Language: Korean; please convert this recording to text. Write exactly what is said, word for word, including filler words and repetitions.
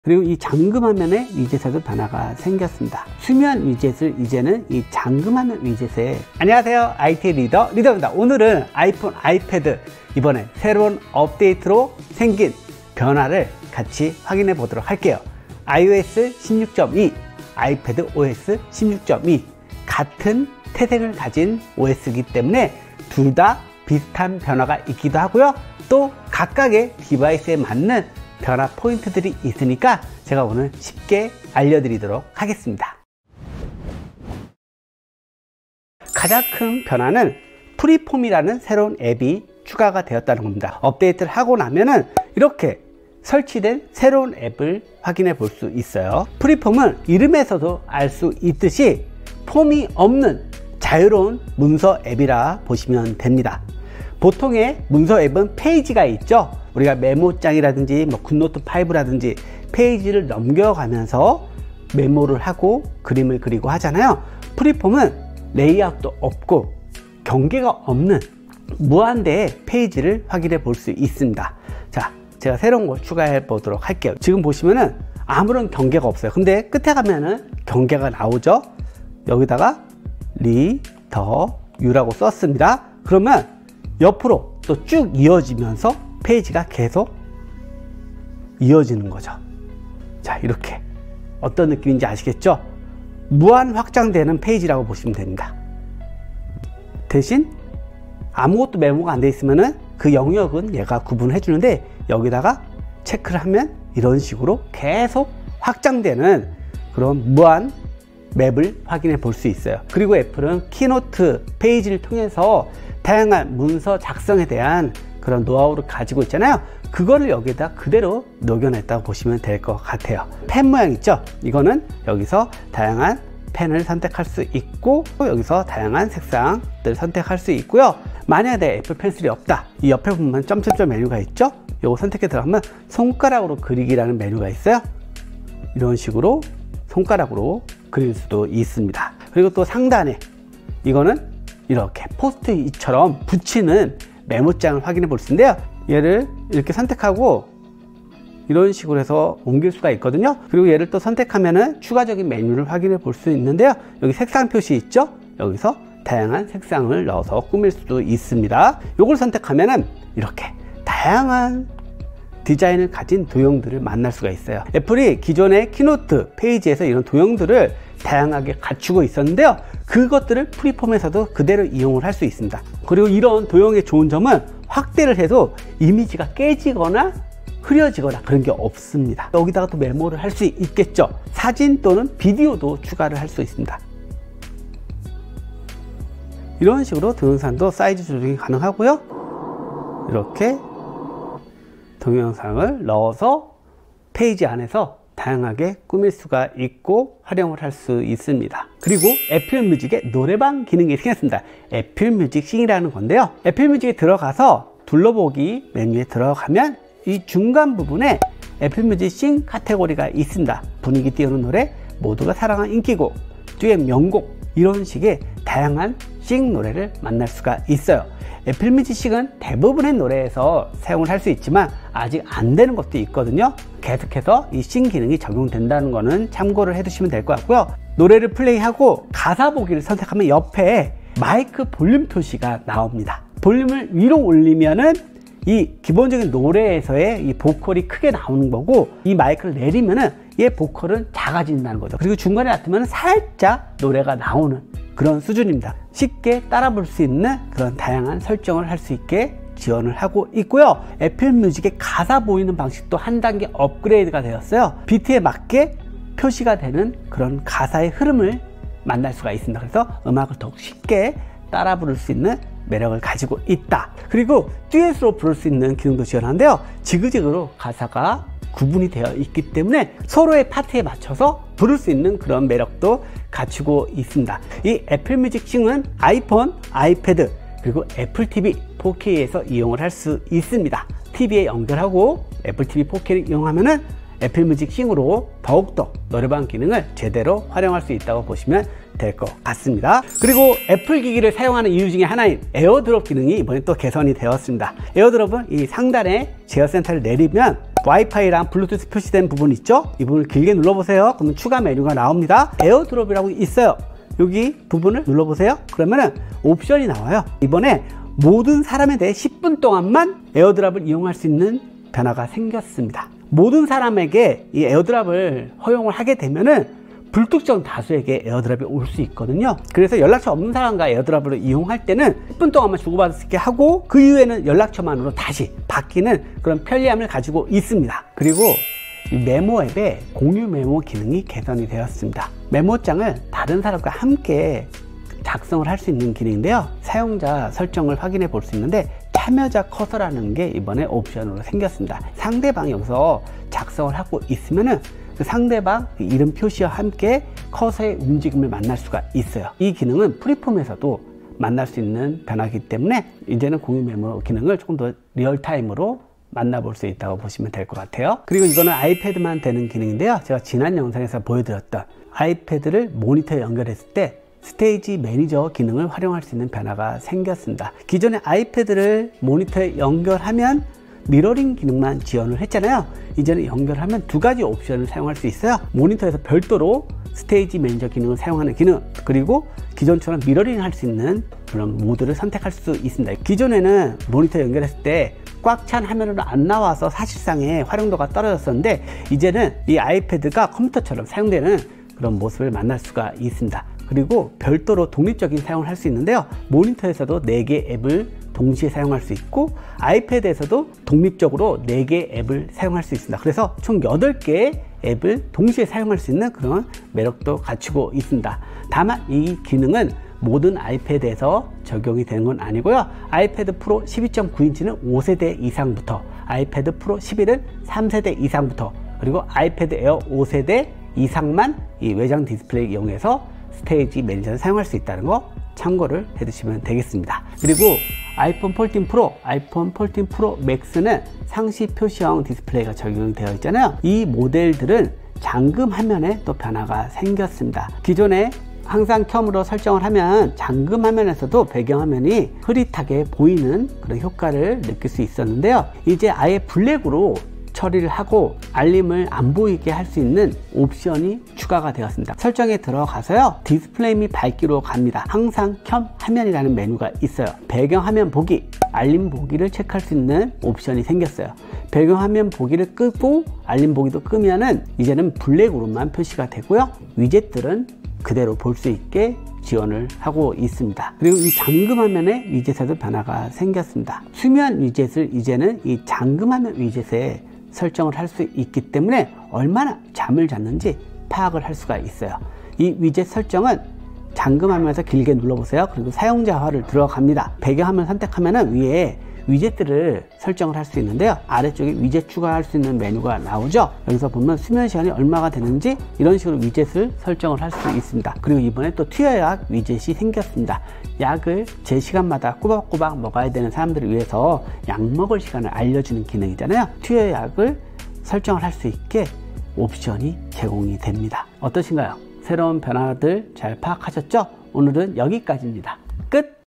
그리고 이 잠금화면의 위젯에도 변화가 생겼습니다. 수면 위젯을 이제는 이 잠금화면 위젯에. 안녕하세요, 아이티 리더 리더입니다. 오늘은 아이폰, 아이패드 이번에 새로운 업데이트로 생긴 변화를 같이 확인해 보도록 할게요. 아이오에스 십육 점 이, 아이패드 오에스 십육 점 이 같은 태생을 가진 오에스이기 때문에 둘 다 비슷한 변화가 있기도 하고요. 또 각각의 디바이스에 맞는 변화 포인트들이 있으니까 제가 오늘 쉽게 알려드리도록 하겠습니다. 가장 큰 변화는 프리폼이라는 새로운 앱이 추가가 되었다는 겁니다. 업데이트를 하고 나면은 이렇게 설치된 새로운 앱을 확인해 볼 수 있어요. 프리폼은 이름에서도 알 수 있듯이 폼이 없는 자유로운 문서 앱이라 보시면 됩니다. 보통의 문서 앱은 페이지가 있죠. 우리가 메모장이라든지 뭐 굿노트 파이브라든지 페이지를 넘겨가면서 메모를 하고 그림을 그리고 하잖아요. 프리폼은 레이아웃도 없고 경계가 없는 무한대의 페이지를 확인해 볼 수 있습니다. 자, 제가 새로운 걸 추가해 보도록 할게요. 지금 보시면은 아무런 경계가 없어요. 근데 끝에 가면은 경계가 나오죠. 여기다가 리, 더, 유라고 썼습니다. 그러면 옆으로 또 쭉 이어지면서 페이지가 계속 이어지는 거죠. 자, 이렇게 어떤 느낌인지 아시겠죠? 무한 확장되는 페이지라고 보시면 됩니다. 대신 아무것도 메모가 안 돼 있으면은 그 영역은 얘가 구분해 주는데 여기다가 체크를 하면 이런 식으로 계속 확장되는 그런 무한 맵을 확인해 볼 수 있어요. 그리고 애플은 키노트 페이지를 통해서 다양한 문서 작성에 대한 그런 노하우를 가지고 있잖아요. 그거를 여기다 그대로 녹여냈다고 보시면 될 것 같아요. 펜 모양 있죠? 이거는 여기서 다양한 펜을 선택할 수 있고 여기서 다양한 색상들 선택할 수 있고요. 만약에 내 애플 펜슬이 없다, 이 옆에 보면 점점점 메뉴가 있죠? 요거 선택해 들어가면 손가락으로 그리기라는 메뉴가 있어요. 이런 식으로 손가락으로 그릴 수도 있습니다. 그리고 또 상단에 이거는 이렇게 포스트잇처럼 붙이는 메모장을 확인해 볼 수 있는데요. 얘를 이렇게 선택하고 이런 식으로 해서 옮길 수가 있거든요. 그리고 얘를 또 선택하면은 추가적인 메뉴를 확인해 볼 수 있는데요. 여기 색상 표시 있죠? 여기서 다양한 색상을 넣어서 꾸밀 수도 있습니다. 이걸 선택하면은 이렇게 다양한 디자인을 가진 도형들을 만날 수가 있어요. 애플이 기존의 키노트 페이지에서 이런 도형들을 다양하게 갖추고 있었는데요. 그것들을 프리폼에서도 그대로 이용을 할 수 있습니다. 그리고 이런 도형의 좋은 점은 확대를 해도 이미지가 깨지거나 흐려지거나 그런 게 없습니다. 여기다가 또 메모를 할 수 있겠죠. 사진 또는 비디오도 추가를 할 수 있습니다. 이런 식으로 동영상도 사이즈 조정이 가능하고요. 이렇게 동영상을 넣어서 페이지 안에서 다양하게 꾸밀 수가 있고 활용을 할 수 있습니다. 그리고 애플 뮤직에 노래방 기능이 생겼습니다. 애플 뮤직 싱이라는 건데요. 애플 뮤직에 들어가서 둘러보기 메뉴에 들어가면 이 중간 부분에 애플 뮤직 싱 카테고리가 있습니다. 분위기 띄우는 노래, 모두가 사랑한 인기곡, 듀엣 명곡, 이런 식의 다양한 싱 노래를 만날 수가 있어요. 애플 뮤직 싱은 대부분의 노래에서 사용을 할 수 있지만 아직 안 되는 것도 있거든요. 계속해서 이 싱 기능이 적용된다는 거는 참고를 해 두시면 될 것 같고요. 노래를 플레이하고 가사 보기를 선택하면 옆에 마이크 볼륨 표시가 나옵니다. 볼륨을 위로 올리면은 이 기본적인 노래에서의 이 보컬이 크게 나오는 거고, 이 마이크를 내리면은 얘 보컬은 작아진다는 거죠. 그리고 중간에 놔두면 살짝 노래가 나오는 그런 수준입니다. 쉽게 따라 볼 수 있는 그런 다양한 설정을 할 수 있게 지원을 하고 있고요. 애플 뮤직의 가사 보이는 방식도 한 단계 업그레이드가 되었어요. 비트에 맞게 표시가 되는 그런 가사의 흐름을 만날 수가 있습니다. 그래서 음악을 더욱 쉽게 따라 부를 수 있는 매력을 가지고 있다. 그리고 듀엣으로 부를 수 있는 기능도 지원하는데요. 지그재그로 가사가 구분이 되어 있기 때문에 서로의 파트에 맞춰서 부를 수 있는 그런 매력도 갖추고 있습니다. 이 애플 뮤직 싱은 아이폰, 아이패드, 그리고 애플 티비 포케이에서 이용을 할 수 있습니다. 티비에 연결하고 애플 티비 포케이를 이용하면은 애플 뮤직 싱으로 더욱더 노래방 기능을 제대로 활용할 수 있다고 보시면 될 것 같습니다. 그리고 애플 기기를 사용하는 이유 중에 하나인 에어드롭 기능이 이번에 또 개선이 되었습니다. 에어드롭은 이 상단에 제어 센터를 내리면 와이파이랑 블루투스 표시된 부분 있죠? 이 부분을 길게 눌러보세요. 그러면 추가 메뉴가 나옵니다. 에어드롭이라고 있어요. 여기 부분을 눌러보세요. 그러면은 옵션이 나와요. 이번에 모든 사람에 대해 십 분 동안만 에어드랍을 이용할 수 있는 변화가 생겼습니다. 모든 사람에게 이 에어드랍을 허용을 하게 되면은 불특정 다수에게 에어드랍이 올 수 있거든요. 그래서 연락처 없는 사람과 에어드랍을 이용할 때는 십 분 동안만 주고받을 수 있게 하고 그 이후에는 연락처만으로 다시 바뀌는 그런 편리함을 가지고 있습니다. 그리고 이 메모 앱에 공유 메모 기능이 개선이 되었습니다. 메모장을 다른 사람과 함께 작성을 할 수 있는 기능인데요. 사용자 설정을 확인해 볼 수 있는데 참여자 커서라는 게 이번에 옵션으로 생겼습니다. 상대방이 여기서 작성을 하고 있으면은 그 상대방 이름 표시와 함께 커서의 움직임을 만날 수가 있어요. 이 기능은 프리폼에서도 만날 수 있는 변화이기 때문에 이제는 공유 메모 기능을 조금 더 리얼타임으로 만나볼 수 있다고 보시면 될 것 같아요. 그리고 이거는 아이패드만 되는 기능인데요. 제가 지난 영상에서 보여드렸던 아이패드를 모니터에 연결했을 때 스테이지 매니저 기능을 활용할 수 있는 변화가 생겼습니다. 기존에 아이패드를 모니터에 연결하면 미러링 기능만 지원을 했잖아요. 이제는 연결하면 두 가지 옵션을 사용할 수 있어요. 모니터에서 별도로 스테이지 매니저 기능을 사용하는 기능, 그리고 기존처럼 미러링 할 수 있는 그런 모드를 선택할 수 있습니다. 기존에는 모니터 연결했을 때 꽉 찬 화면으로 안 나와서 사실상의 활용도가 떨어졌었는데 이제는 이 아이패드가 컴퓨터처럼 사용되는 그런 모습을 만날 수가 있습니다. 그리고 별도로 독립적인 사용을 할 수 있는데요. 모니터에서도 네 개 앱을 동시에 사용할 수 있고 아이패드에서도 독립적으로 네 개 앱을 사용할 수 있습니다. 그래서 총 여덟 개의 앱을 동시에 사용할 수 있는 그런 매력도 갖추고 있습니다. 다만 이 기능은 모든 아이패드에서 적용이 되는 건 아니고요. 아이패드 프로 십이 점 구 인치는 오 세대 이상부터, 아이패드 프로 십일은 삼 세대 이상부터, 그리고 아이패드 에어 오 세대 이상만 이 외장 디스플레이 이용해서 스테이지 매니저를 사용할 수 있다는 거 참고를 해 두시면 되겠습니다. 그리고 아이폰 포르틴 프로, 아이폰 포르틴 프로 맥스는 상시 표시형 디스플레이가 적용되어 있잖아요. 이 모델들은 잠금 화면에 또 변화가 생겼습니다. 기존에 항상 켬으로 설정을 하면 잠금 화면에서도 배경화면이 흐릿하게 보이는 그런 효과를 느낄 수 있었는데요. 이제 아예 블랙으로 처리를 하고 알림을 안 보이게 할 수 있는 옵션이 추가가 되었습니다. 설정에 들어가서요, 디스플레이 및 밝기로 갑니다. 항상 켬 화면이라는 메뉴가 있어요. 배경화면 보기, 알림 보기를 체크할 수 있는 옵션이 생겼어요. 배경화면 보기를 끄고 알림 보기도 끄면은 이제는 블랙으로만 표시가 되고요. 위젯들은 그대로 볼 수 있게 지원을 하고 있습니다. 그리고 이 잠금화면의 위젯에도 변화가 생겼습니다. 수면 위젯을 이제는 이 잠금화면 위젯에 설정을 할 수 있기 때문에 얼마나 잠을 잤는지 파악을 할 수가 있어요. 이 위젯 설정은 잠금화면에서 길게 눌러보세요. 그리고 사용자화를 들어갑니다. 배경화면 선택하면 위에 위젯들을 설정을 할 수 있는데요. 아래쪽에 위젯 추가할 수 있는 메뉴가 나오죠. 여기서 보면 수면 시간이 얼마가 되는지 이런 식으로 위젯을 설정을 할 수 있습니다. 그리고 이번에 또 투여약 위젯이 생겼습니다. 약을 제 시간마다 꼬박꼬박 먹어야 되는 사람들을 위해서 약 먹을 시간을 알려주는 기능이잖아요. 투여약을 설정을 할 수 있게 옵션이 제공이 됩니다. 어떠신가요? 새로운 변화들 잘 파악하셨죠? 오늘은 여기까지입니다. 끝!